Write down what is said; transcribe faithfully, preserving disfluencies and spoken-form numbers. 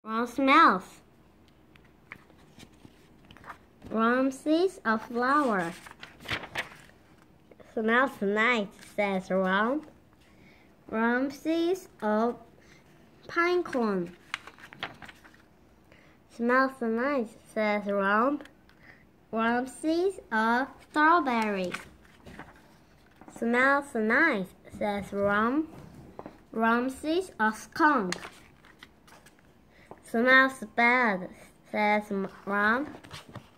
Ron smells. Ron sees a flower. Smells nice, says Ron. Ron sees a pine cone. Smells nice, says Ron. Ron sees a strawberry. Smells nice, says Ron. Ron sees a skunk. Smells bad, says Ron.